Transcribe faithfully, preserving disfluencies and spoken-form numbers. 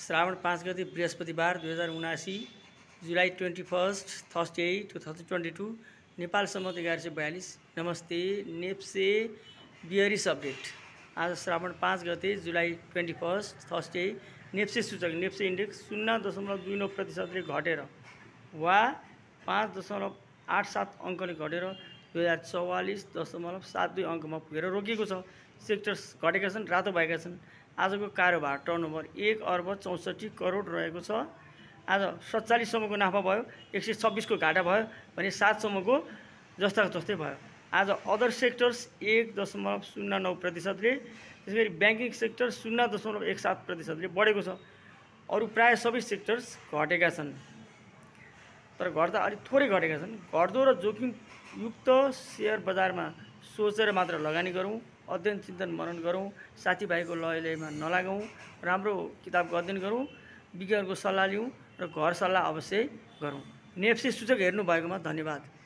श्रावण पाँच गते बृहस्पतिबार दुई हजार उनासी July twenty first Thursday two thousand twenty two Nepal सम्मत एघार सय बयालीस। नमस्ते नेप्से बियरिस अपडेट। आज श्रावण पाँच गते July twenty first Thursday NEPSE सूचक नेप्से इंडेक्स शून्य दशमलव दुई नौ प्रतिशतले घटेर वा पाँच दशमलव आठ सात अङ्कले घटेर दुई हजार चौवालीस दशमलव सात दुई अङ्कमा पुगेर रोकिएको छ। सेक्टर्स घटेका छन्, रातो भएका छन्। आजको कारोबार टर्नओभर एक अर्ब चौसठी करोड रहेको छ। आज सत्तालीससम्मको नाफा भयो, एक सय छब्बिसको घाटा भयो भने सातसम्मको जस्ताको जस्तै भयो। आज अदर सेक्टर्स एक दशमलव शून्य नौ प्रतिशतले, त्यसै गरी ब्याङ्किङ सेक्टर शून्य दशमलव एक सात प्रतिशतले बढेको छ। अरू प्रायः सबै सेक्टर्स घटेका छन्, तर घट्दा अलिक थोरै घटेका छन्। घट्दो र जोखिमयुक्त सेयर बजारमा सोचेर मात्र लगानी गरौँ, अध्ययन चिन्तन मनन गरौँ, साथीभाइको लयलयमा नलागौँ, राम्रो किताबको अध्ययन गरौँ, विज्ञहरूको सल्लाह लिउँ र घर सल्लाह अवश्य गरौँ। नेप्से सूचक हेर्नु भएकोमा धन्यवाद।